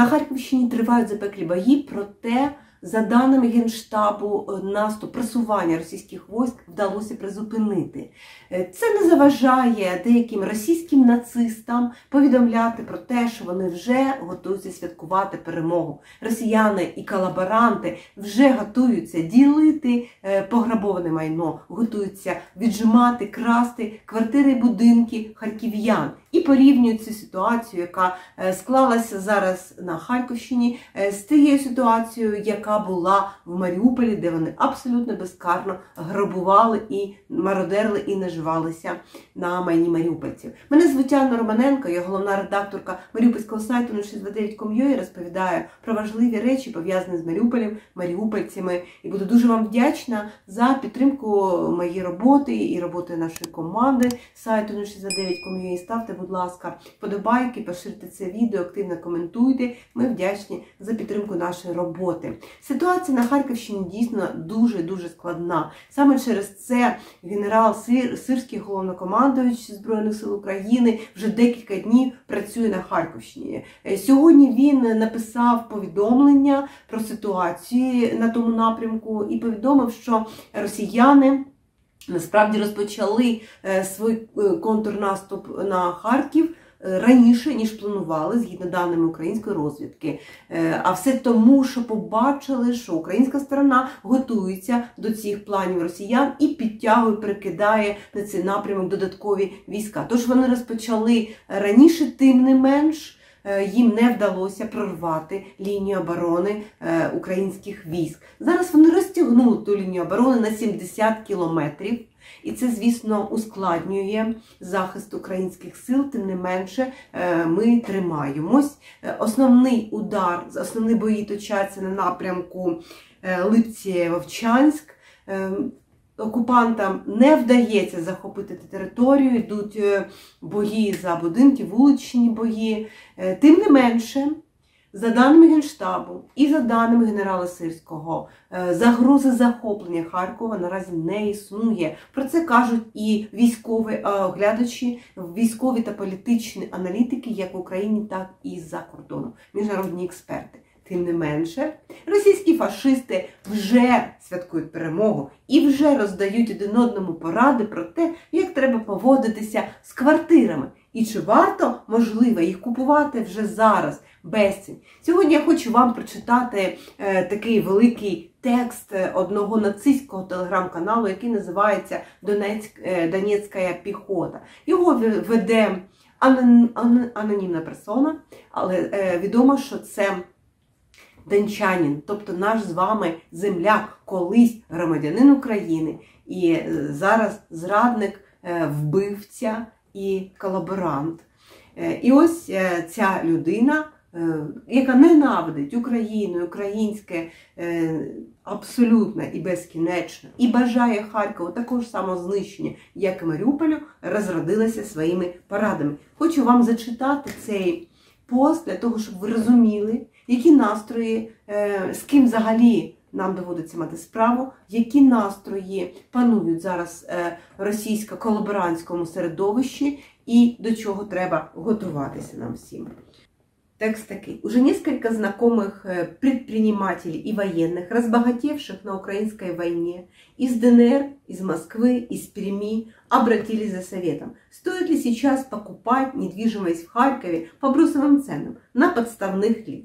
На Харківщині тривають запеклі бої, проте, за даними Генштабу, наступ, просування російських військ вдалося призупинити. Це не заважає деяким російським нацистам повідомляти про те, що вони вже готуються святкувати перемогу. Росіяни і колаборанти вже готуються ділити пограбоване майно, готуються віджимати, красти квартири і будинки харків'ян. І порівнюють цю ситуацію, яка склалася зараз на Харківщині, з тією ситуацією, яка була в Маріуполі, де вони абсолютно безкарно грабували і мародерили і наживалися на майні маріупольців. Мене звуть Анна Романенко, я головна редакторка маріупольського сайту 069.com.ua, розповідаю про важливі речі, пов'язані з Маріуполем, маріупольцями. І буду дуже вам вдячна за підтримку моєї роботи і роботи нашої команди сайту 069.com.ua. Ставте, будь ласка, вподобайки, поширте це відео, активно коментуйте. Ми вдячні за підтримку нашої роботи. Ситуація на Харківщині дійсно дуже складна. Саме через це генерал Сирський, головнокомандуючий Збройних сил України, вже декілька днів працює на Харківщині. Сьогодні він написав повідомлення про ситуацію на тому напрямку і повідомив, що росіяни насправді розпочали свій контрнаступ на Харків раніше, ніж планували, згідно даними української розвідки. А все тому, що побачили, що українська сторона готується до цих планів росіян і підтягує, перекидає на цей напрямок додаткові війська. Тож вони розпочали раніше, тим не менш, їм не вдалося прорвати лінію оборони українських військ. Зараз вони розтягнули ту лінію оборони на 70 кілометрів. І це, звісно, ускладнює захист українських сил, тим не менше ми тримаємось. Основний удар, основні бої точаться на напрямку Липці-Вовчанськ. Окупантам не вдається захопити територію, йдуть бої за будинки, вуличні бої. Тим не менше, за даними Генштабу і за даними генерала Сирського, загрози захоплення Харкова наразі не існує. Про це кажуть і військові оглядачі, військові та політичні аналітики, як в Україні, так і за кордоном, міжнародні експерти. Тим не менше, російські фашисти вже святкують перемогу і вже роздають один одному поради про те, як треба поводитися з квартирами. І чи варто, можливо, їх купувати вже зараз, безцінь. Сьогодні я хочу вам прочитати такий великий текст одного нацистського телеграм-каналу, який називається «Донецька піхота». Його веде анонімна персона, але відомо, що це дончанин, тобто наш з вами земляк, колись громадянин України і зараз зрадник, вбивця і колаборант. І ось ця людина, яка ненавидить Україну, українське абсолютно і безкінечно, і бажає Харкову такого ж самого знищення, як і Маріуполю, розродилася своїми порадами. Хочу вам зачитати цей пост для того, щоб ви розуміли, які настрої, з ким взагалі нам доводиться мати справу, які настрої панують зараз в російсько-колаборантському середовищі і до чого треба готуватися нам всім. Текст такой. Уже несколько знакомых предпринимателей и военных, разбогатевших на украинской войне, из ДНР, из Москвы, из Перми, обратились за советом, стоит ли сейчас покупать недвижимость в Харкові по брусовим ценам на подставних лиц.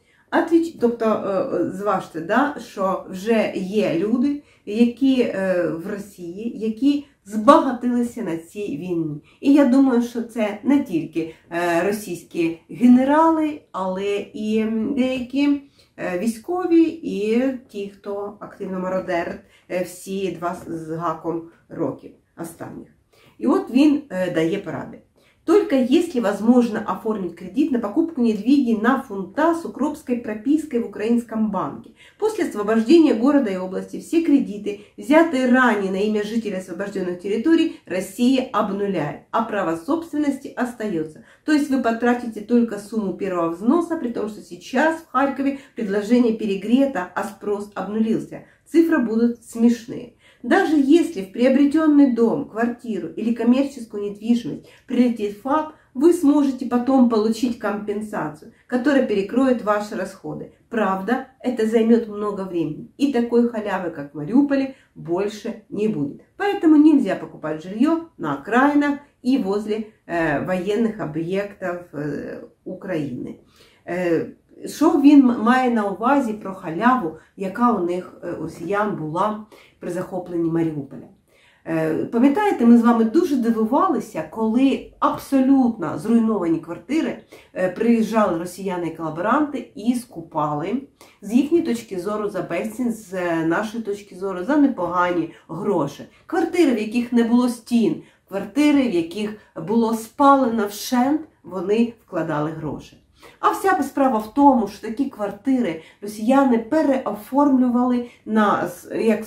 Тобто, зважте, да, що вже є люди, які в Росії, які збагатилися на цій війні. І я думаю, що це не тільки російські генерали, але і деякі військові і ті, хто активно мародерить всі 2 з гаком років останніх. І от він дає поради. Только если возможно оформить кредит на покупку недвиги на фунта с укропской пропиской в украинском банке. После освобождения города и области все кредиты, взятые ранее на имя жителей освобожденных территорий, Россия обнуляет, а право собственности остается. То есть вы потратите только сумму первого взноса, при том, что сейчас в Харькове предложение перегрето, а спрос обнулился. Цифры будут смешные. Даже если в приобретенный дом, квартиру или коммерческую недвижимость прилетит ФАП, вы сможете потом получить компенсацию, которая перекроет ваши расходы. Правда, это займет много времени. И такой халявы, как в Мариуполе, больше не будет. Поэтому нельзя покупать жилье на окраинах и возле воєнних об'єктів України. Що він має на увазі про халяву, яка у них, у росіян, була при захопленні Маріуполя? Пам'ятаєте, ми з вами дуже дивувалися, коли абсолютно зруйновані квартири приїжджали росіяни і колаборанти і скупали з їхньої точки зору за безцінь, з нашої точки зору за непогані гроші. Квартири, в яких не було стін, квартири, в яких було спалено вщент, вони вкладали гроші. А вся справа в тому, що такі квартири росіяни переоформлювали як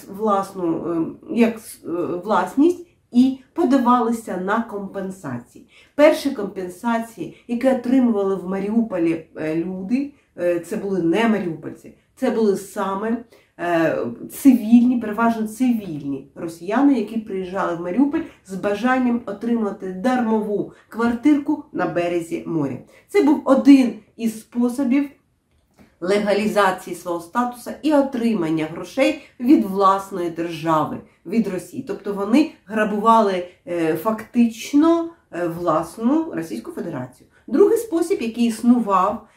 власність і подавалися на компенсації. Перші компенсації, які отримували в Маріуполі люди, це були не маріупольці, це були саме цивільні, переважно цивільні росіяни, які приїжджали в Маріуполь з бажанням отримати дармову квартирку на березі моря. Це був один із способів легалізації свого статусу і отримання грошей від власної держави, від Росії. Тобто вони грабували фактично власну Російську Федерацію. Другий спосіб, який існував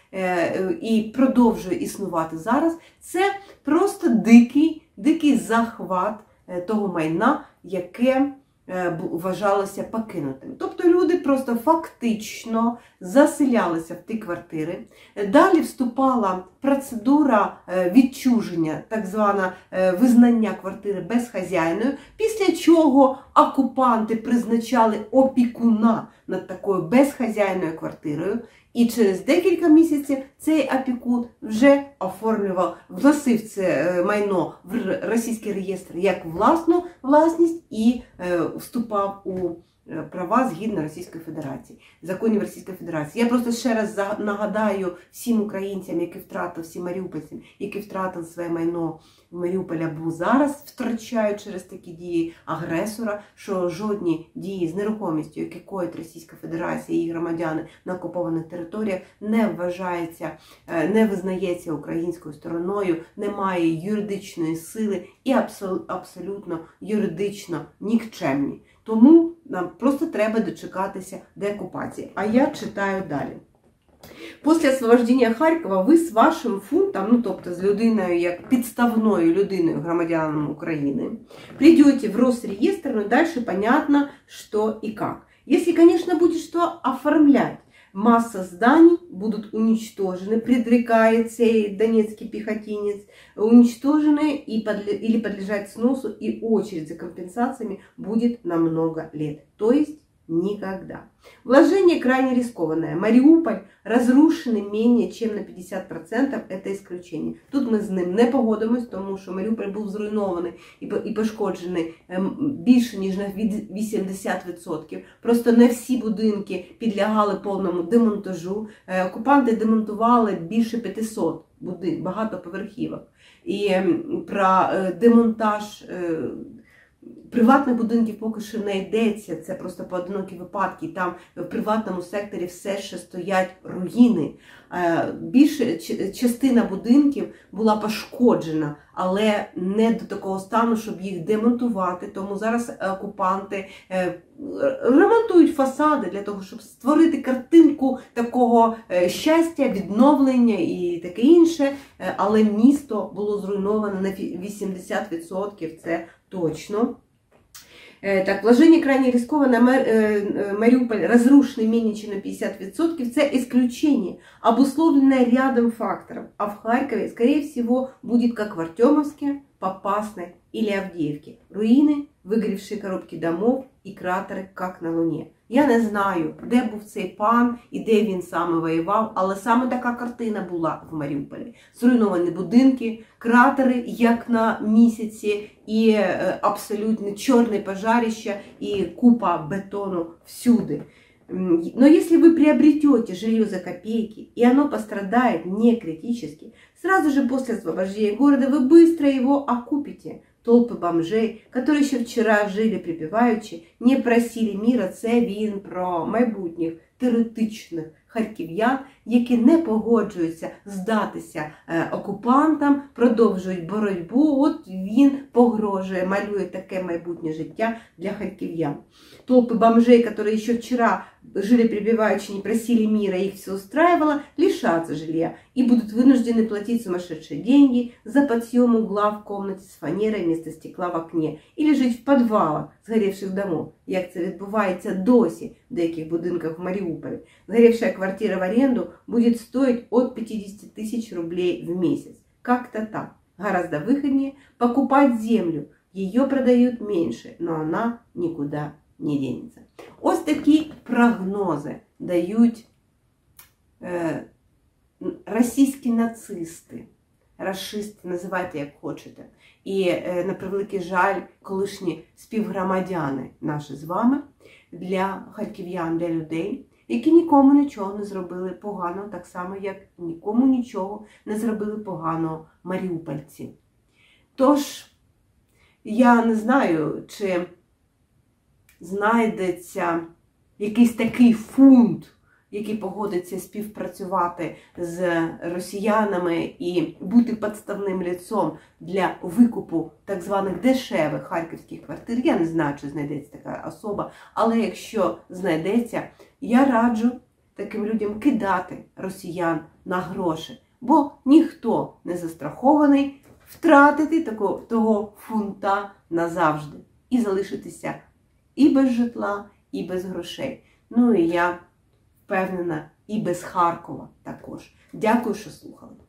і продовжує існувати зараз, це просто дикий захват того майна, яке вважалося покинутим. Тобто люди просто фактично заселялися в ті квартири. Далі вступала процедура відчуження, так зване визнання квартири безхазяйною, після чого окупанти призначали опікуна над такою безхазяйною квартирою. І через декілька місяців цей опікун вже вносив це майно в російський реєстр як власну власність і вступав у права згідно Російської Федерації, законів Російської Федерації. Я просто ще раз нагадаю всім українцям, які втратили, всім маріупольцям, які втратили своє майно в Маріуполі або зараз втрачають через такі дії агресора, що жодні дії з нерухомістю, які коїть Російська Федерація і її громадяни на окупованих територіях, не вважається, не визнається українською стороною, не має юридичної сили і абсолютно юридично нікчемні. Тому нам просто треба дочекатися деокупації. А я читаю далі. Після освобождення Харкова ви з вашим фунтом, тобто з людиною, як підставною людиною, громадянином України, прийдете в Росреестр, но дальше понятно, что и как. Если, конечно, будет что оформлять, масса зданий будут уничтожены, предрекает сей донецкий пехотинец, уничтожены или подлежать сносу, и очередь за компенсациями будет на много лет. То есть никогда. Вложение крайне рискованное. Мариуполь разрушений менее чем на 50%, это исключение. Тут ми з ним не погодимось, тому що Маріуполь був зруйнований і пошкоджений більше, ніж на 80%. Просто не всі будинки підлягали повному демонтажу. Окупанти демонтували більше 500 багатоповерхівок. І про демонтаж приватних будинків поки що не йдеться, це просто поодинокі випадки. Там в приватному секторі все ще стоять руїни. Більша частина будинків була пошкоджена, але не до такого стану, щоб їх демонтувати. Тому зараз окупанти ремонтують фасади для того, щоб створити картинку такого щастя, відновлення і таке інше. Але місто було зруйновано на 80%, це точно. Так, вложение крайне рискованное, Мариуполь разрушенный менее чем на 50%, это исключение, обусловленное рядом факторов. А в Харькове, скорее всего, будет как в Артемовске, Попасной или Авдеевке. Руины, выгоревшие коробки домов и кратеры, как на Луне. Я не знаю, де був цей пан і де він саме воював, але саме така картина була в Маріуполі. Зруйновані будинки, кратери, як на місяці, і абсолютно чорне пожарище, і купа бетону всюди. Но если вы приобретете жилье за копейки, и оно пострадает не критически, сразу же после освобождения города вы быстро его окупите. толпы бомжей, которые ще вчора жили припіваючи, не просили міра. Це він про майбутніх теоретичних харків'ян, які не погоджуються здатися окупантам, продовжують боротьбу. От він погрожує, малює таке майбутнє життя для харків'ян. Толпы бомжей, которые еще вчера жили припеваючи, не просили мира, их все устраивало, лишатся жилья и будут вынуждены платить сумасшедшие деньги за подъем угла в комнате с фанерой вместо стекла в окне или жить в подвалах згорівших домов, як це відбувається досі в деяких будинках в Маріуполі. Сгоревшая квартира в аренду будет стоить от 50 тысяч рублей в месяц. Как-то так. Гораздо выгоднее покупать землю. Ее продают меньше, но она никуда не денеться. Ось такі прогнози дають російські нацисти, рашисти, називайте як хочете. І, на превеликий жаль, колишні співгромадяни наші з вами, для харків'ян, для людей, які нікому нічого не зробили поганого, так само, як нікому нічого не зробили поганого маріупольці. Тож, я не знаю, чи знайдеться якийсь такий фунт, який погодиться співпрацювати з росіянами і бути підставним лицом для викупу так званих дешевих харківських квартир. Я не знаю, чи знайдеться така особа, але якщо знайдеться, я раджу таким людям кидати росіян на гроші, бо ніхто не застрахований втратити того фунта назавжди і залишитися і без житла, і без грошей. Ну і я впевнена, і без Харкова також. Дякую, що слухали.